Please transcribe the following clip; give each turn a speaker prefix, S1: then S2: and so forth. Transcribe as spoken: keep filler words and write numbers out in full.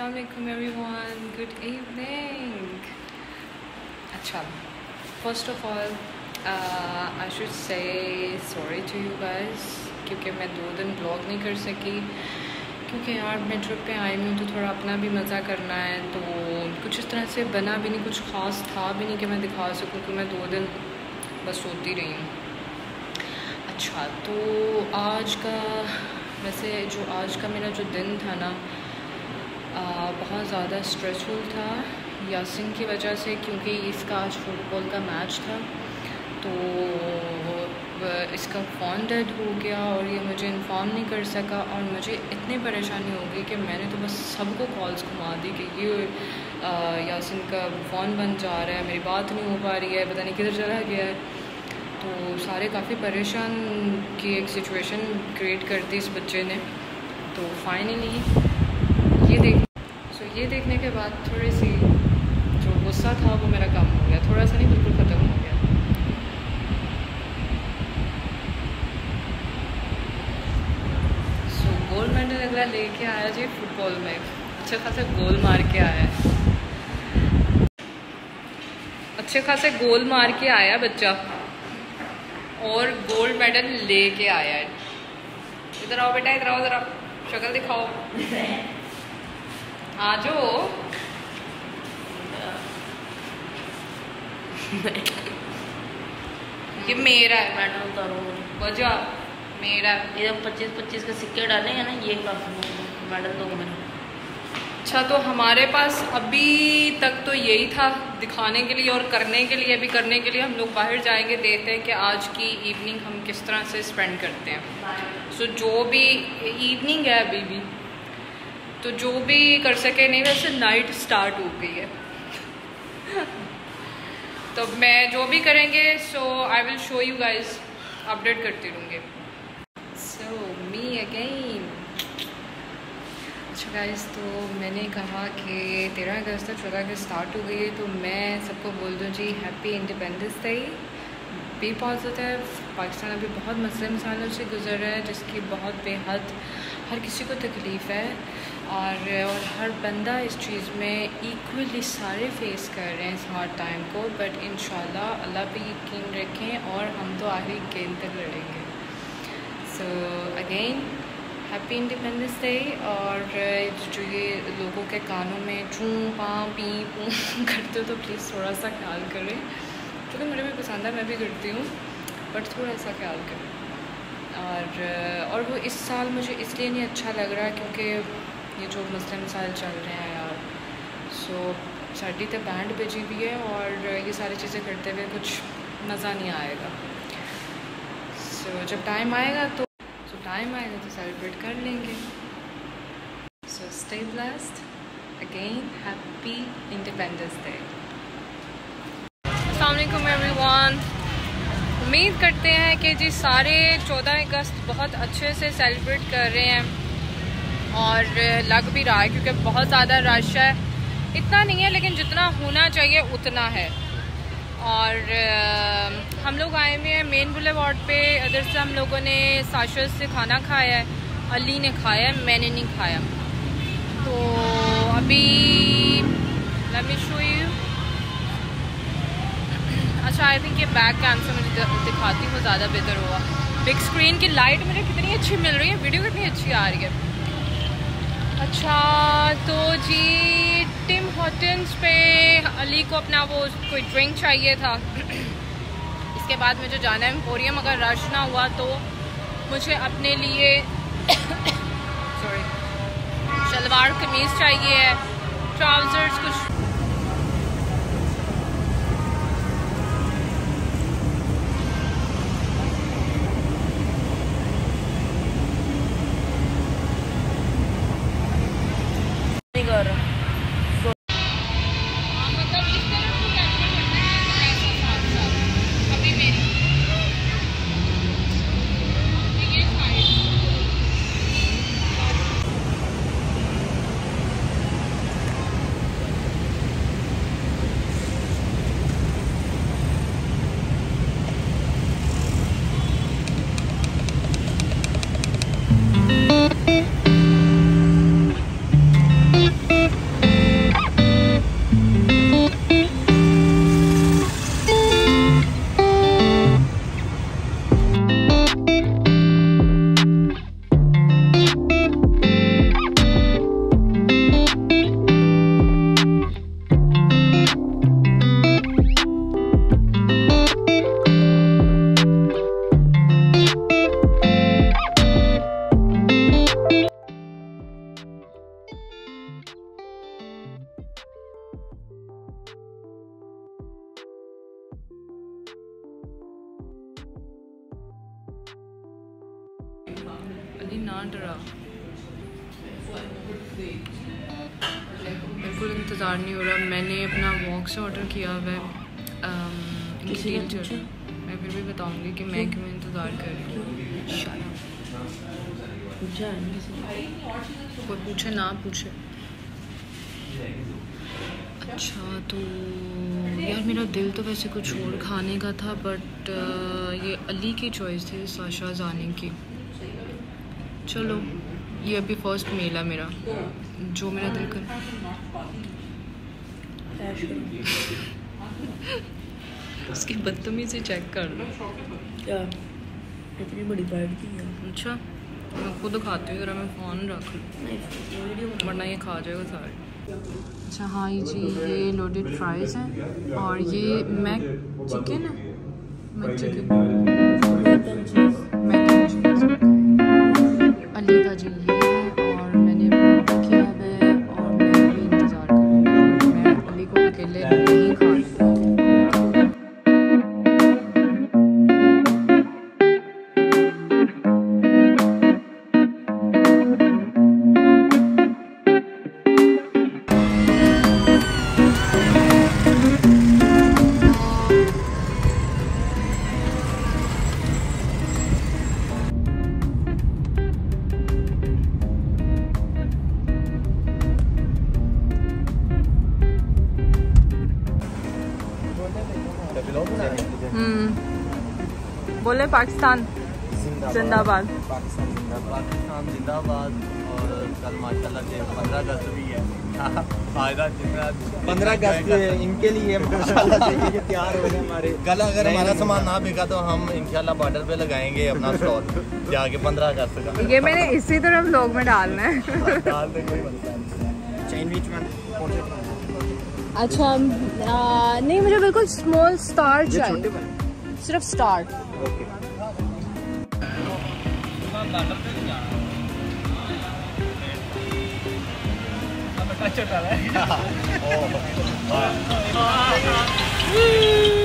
S1: Assalamualaikum everyone, good evening. अच्छा, first of all uh, I should say sorry to you guys क्योंकि मैं दो दिन ब्लॉग नहीं कर सकी क्योंकि यार मैं ट्रिप पे आई हूँ तो थोड़ा अपना भी मज़ा करना है, तो कुछ इस तरह से बना भी नहीं, कुछ ख़ास था भी नहीं कि मैं दिखा सकूँ कि मैं दो दिन बस सोती रही हूँ। अच्छा, तो आज का वैसे जो आज का मेरा जो दिन था ना आ, बहुत ज़्यादा स्ट्रेसफुल था यासिन की वजह से, क्योंकि इसका आज फुटबॉल का मैच था तो इसका फ़ोन डेड हो गया और ये मुझे इन्फॉर्म नहीं कर सका और मुझे इतनी परेशानी हो गई कि मैंने तो बस सबको कॉल्स घुमा दी कि ये आ, यासिन का फ़ोन बन जा रहा है, मेरी बात नहीं हो पा रही है, पता नहीं किधर चला गया है। तो सारे काफ़ी परेशान की एक सिचुएशन क्रिएट कर दी इस बच्चे ने। तो फाइनली ये देख सो ये देखने के बाद थोड़ी सी जो गुस्सा था वो मेरा कम हो गया, थोड़ा सा नहीं बिल्कुल ख़त्म हो गया। सो गोल्ड मेडल अगला लेके आया जी फुटबॉल में, अच्छे खासे गोल मार के आया है, अच्छे खासे गोल मार के आया बच्चा और गोल्ड मेडल लेके आया है। इधर आओ बेटा, इधर आओ, ज़रा शक्ल दिखाओ, आ जाओ। ये मेरा है,
S2: मेडल उतारो,
S1: वजह मेरा।
S2: ये पच्चीस पच्चीस के सिक्के डाले हैं ना, ये काफी मेडल दो मेरे।
S1: अच्छा, तो हमारे पास अभी तक तो यही था दिखाने के लिए और करने के लिए। अभी करने के लिए हम लोग बाहर जाएंगे, देखते हैं कि आज की इवनिंग हम किस तरह से स्पेंड करते हैं। सो so, जो भी इवनिंग है अभी भी, तो जो भी कर सके, नहीं वैसे नाइट स्टार्ट हो गई है तो मैं जो भी करेंगे so I will show you guys, update करती रहूँगी। सो मी अगेन। अच्छा गाइज, तो मैंने कहा कि तेरह अगस्त तक चौदह अगस्त स्टार्ट हो गई है, तो मैं सबको बोल दूँ जी happy independence day, be positive. Pakistan अभी बहुत मसले मसालों से गुजर रहा है जिसकी बहुत बेहद हर किसी को तकलीफ़ है और और हर बंदा इस चीज़ में इक्वली सारे फेस कर रहे हैं इस हार्ड टाइम को, बट इंशाल्लाह अल्लाह पे यकीन रखें और हम तो आखिरी गेंद तक लड़ेंगे। So again happy independence day. और जो ये लोगों के कानों में चूँ पाँ पी पू करते हो तो प्लीज़ थोड़ा सा ख्याल करें, क्योंकि मुझे भी पसंद है, मैं भी करती हूँ, बट थोड़ा सा ख्याल करें। और और वो इस साल मुझे इसलिए नहीं अच्छा लग रहा क्योंकि ये जो मसले मसाइल चल रहे हैं यार, सो साड़ी तो बैंड बजी हुई है और ये सारी चीज़ें करते हुए कुछ मज़ा नहीं आएगा। सो जब टाइम आएगा तो सो टाइम आएगा तो सेलिब्रेट कर लेंगे। So stay blessed, again happy independence day. अस्सलाम वालेकुम एवरीवन। उम्मीद करते हैं कि जी सारे चौदह अगस्त बहुत अच्छे से सेलिब्रेट कर रहे हैं और लग भी रहा है क्योंकि बहुत ज़्यादा रश है। इतना नहीं है लेकिन जितना होना चाहिए उतना है। और आ, हम लोग आए हुए हैं मेन बुलेवार्ड पे। अदर से हम लोगों ने साशस से खाना खाया है, अली ने खाया है, मैंने नहीं खाया। तो अभी लेट मी शो यू। अच्छा, आई थिंक ये बैक कैम से मुझे दिखाती हूँ ज़्यादा बेहतर होगा। बिग स्क्रीन की लाइट मुझे कितनी अच्छी मिल रही है, वीडियो कितनी अच्छी आ रही है। अच्छा, तो जी टिम हॉर्टन्स पे अली को अपना वो कोई ड्रिंक चाहिए था। इसके बाद मुझे जाना है एम्पोरियम, अगर रश ना हुआ तो मुझे अपने लिए सॉरी शलवार कमीज़ चाहिए है, ट्राउज़र्स कुछ। अली ना डरा, बिल्कुल इंतज़ार नहीं हो रहा। मैंने अपना वॉक से ऑर्डर किया हुआ है। मैं फिर भी बताऊंगी कि मैं क्यों इंतज़ार कर रही हूँ। कोई पूछे ना पूछे। अच्छा तो यार मेरा दिल तो वैसे कुछ और खाने का था, बट ये अली की चॉइस थी साशा जाने की। चलो ये अभी फर्स्ट मील है मेरा, जो मेरा दिल कर। उसकी बदतमीजी चेक कर लो।
S2: क्या इतनी बड़ी बाइट दी है?
S1: अच्छा मैं खुद खाती हूँ, जरा मैं फ़ोन रख लूँ वरना ये खा जाएगा सारे। अच्छा हाँ जी, ये लोडेड फ्राइज़ हैं और ये मैक चिकन है, Mac chicken Mac and cheese. Ali का जी ये है और मैंने ऑर्डर किया है और मैं अभी इंतज़ार कर रही हूँ। मैं अली को अकेले नहीं खा रही। बोले पाकिस्तान जिंदाबाद,
S3: पाकिस्तान जिंदाबाद, पाकिस्तान जिंदाबाद। और कल माशाल्लाह से पंद्रह अगस्त भी है। पंद्रह अगस्त इनके लिए माशाल्लाह से ये तैयार हो गए हमारे। कल अगर हमारा सामान ना बिका तो हम इंशाल्लाह बॉर्डर पे लगाएंगे अपना स्टॉल जाके पंद्रह अगस्त का।
S1: ये मैंने इसी तरह व्लॉग में डालना है।
S3: डाल दे कोई मसला नहीं।
S1: अच्छा आ, नहीं मुझे बिल्कुल स्मॉल स्टार चाहिए, सिर्फ स्टार।
S3: ओके